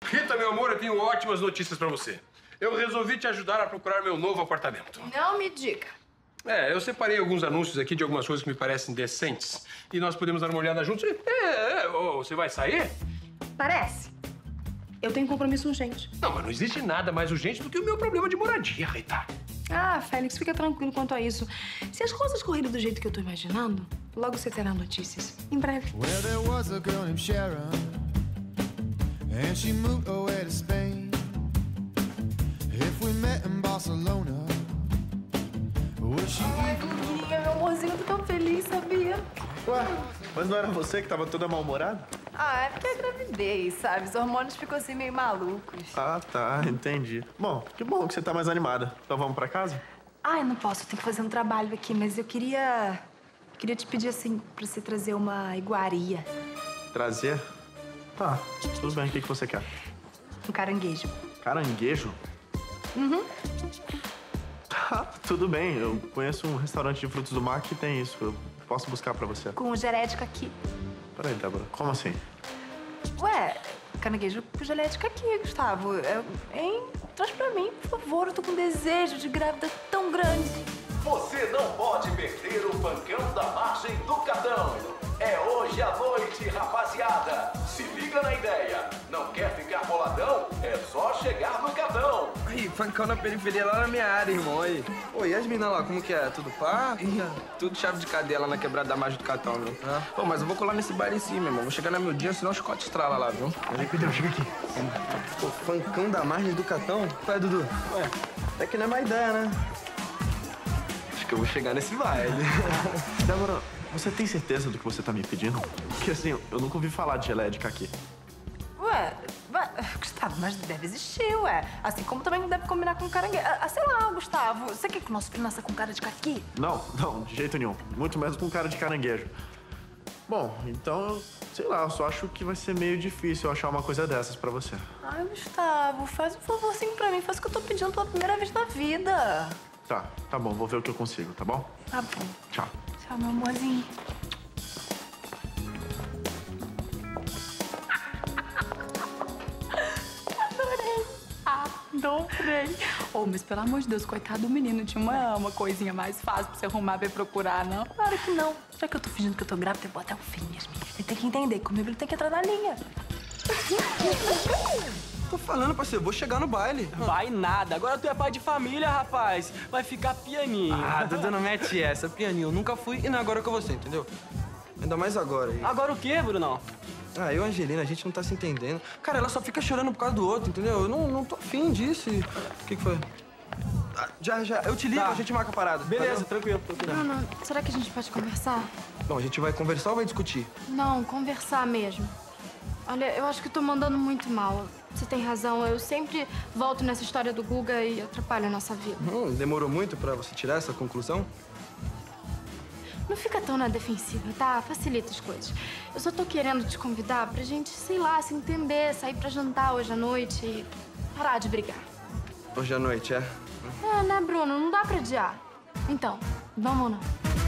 Rita, meu amor, eu tenho ótimas notícias pra você. Eu resolvi te ajudar a procurar meu novo apartamento. Não me diga. Eu separei alguns anúncios aqui de algumas coisas que me parecem decentes. E nós podemos dar uma olhada juntos. Você vai sair? Parece. Eu tenho compromisso urgente. Não, mas não existe nada mais urgente do que o meu problema de moradia, Rita. Ah, Félix, fica tranquilo quanto a isso. Se as coisas correrem do jeito que eu tô imaginando, logo você terá notícias. Em breve. Well, there was a girl named Sharon, and she moved away to Spain. If we met in Barcelona, would she... Ai, Guguinha, meu amorzinho, eu tô tão feliz, sabia? Ué, mas não era você que tava toda mal-humorada? Ah, é porque é gravidez, sabe? Os hormônios ficam assim meio malucos. Ah, tá, entendi. Bom que você tá mais animada. Então vamos pra casa? Ah, eu não posso, eu tenho que fazer um trabalho aqui, mas eu queria te pedir, assim, pra você trazer uma iguaria. Trazer? Tá, tudo bem. O que você quer? Um caranguejo. Caranguejo? Uhum. Tá, tudo bem. Eu conheço um restaurante de frutos do mar que tem isso. Eu posso buscar pra você. Com o gelético aqui. Peraí, Débora, como assim? Ué, caranguejo com gelética aqui, Gustavo. Hein? Traz pra mim, por favor. Eu tô com um desejo de grávida tão grande. Você não pode perder o Funkão da Margem do Catão. É hoje à noite, rapaziada. Se liga na ideia. Não quer ficar boladão? É só chegar no Catão. Aí, funkão na periferia lá na minha área, irmão. Aí. Oi, e as minas lá, como que é? Tudo pá? Tudo chave de cadeia lá na quebrada da Margem do Catão, meu. Pô, mas eu vou colar nesse bar em cima, meu irmão. Vou chegar na meu dia, senão o chicote estrala lá, viu? Peraí, Pedro, chega aqui. Pô, funkão da Margem do Catão? Ué, Dudu? Ué, até que não é má ideia, né? Acho que eu vou chegar nesse baile. Débora, você tem certeza do que você tá me pedindo? Porque assim, eu nunca ouvi falar de geleia de caqui. Ué, Gustavo, mas deve existir, ué. Assim como também deve combinar com caranguejo. Sei lá, Gustavo, você quer que o nosso filho nasça com cara de caqui? Não, de jeito nenhum. Muito menos com cara de caranguejo. Bom, então, sei lá, eu só acho que vai ser meio difícil eu achar uma coisa dessas pra você. Ai, Gustavo, faz um favorzinho pra mim. Faz o que eu tô pedindo pela primeira vez na vida. Tá bom, vou ver o que eu consigo, tá bom? Tá bom. Tchau. Tchau, meu amorzinho. Adorei. Oh, mas pelo amor de Deus, coitado do menino, tinha uma coisinha mais fácil pra você arrumar, pra procurar, não? Claro que não. Já que eu tô fingindo que eu tô grávida, eu vou até o fim, Yasmin. Ele tem que entender que comigo ele tem que entrar na linha. Tô falando, parceiro, vou chegar no baile. Vai nada. Agora tu é pai de família, rapaz. Vai ficar pianinho. Ah, Dudu, não mete essa. Pianinho, eu nunca fui e não é agora com você, entendeu? Ainda mais agora. E... Agora o quê, Brunão? Ah, eu e a Angelina, a gente não tá se entendendo. Cara, ela só fica chorando por causa do outro, entendeu? Eu não tô afim disso. E... O que foi? Ah, já. Eu te ligo, Tá. A gente marca a parada. Beleza, Tá tranquilo. Bruno, será que a gente pode conversar? bom, a gente vai conversar ou vai discutir? Não, conversar mesmo. Olha, eu acho que eu tô mandando muito mal. Você tem razão, eu sempre volto nessa história do Guga e atrapalho a nossa vida. Demorou muito pra você tirar essa conclusão? Não fica tão na defensiva, tá? Facilita as coisas. Eu só tô querendo te convidar pra gente, sei lá, se entender, sair pra jantar hoje à noite e parar de brigar. Hoje à noite, é? É, né, Bruno? Não dá pra adiar. Então, vamos ou não?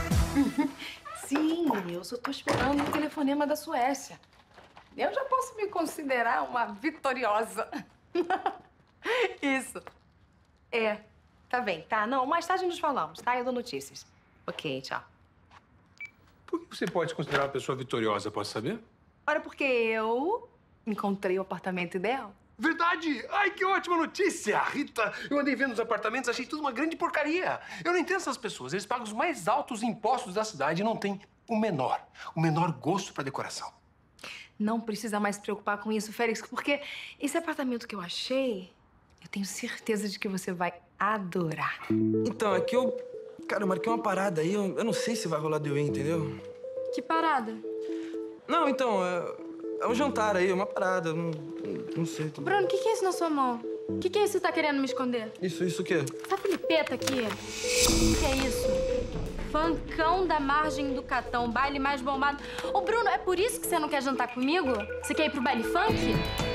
Sim, eu só tô esperando um telefonema da Suécia. Eu já posso me considerar uma vitoriosa. Isso. É, tá bem, tá? Não, mais tarde nos falamos, tá? Eu dou notícias. Ok, tchau. Por que você pode se considerar uma pessoa vitoriosa, posso saber? Olha, porque eu encontrei o apartamento ideal. Verdade! Ai, que ótima notícia! Rita, eu andei vendo os apartamentos, achei tudo uma grande porcaria. Eu não entendo essas pessoas. Eles pagam os mais altos impostos da cidade e não têm o menor gosto pra decoração. Não precisa mais se preocupar com isso, Félix, porque esse apartamento que eu achei, eu tenho certeza de que você vai adorar. Então, é que Cara, eu marquei uma parada aí, eu não sei se vai rolar de eu ir, entendeu? Que parada? Não, então, é um jantar aí, uma parada, não sei. Bruno, o que é isso na sua mão? O que é isso que você tá querendo me esconder? Isso o quê? Essa filipeta aqui? O que é isso? Funkão da Margem do Catão, baile mais bombado. Ô, Bruno, é por isso que você não quer jantar comigo? Você quer ir pro baile funk?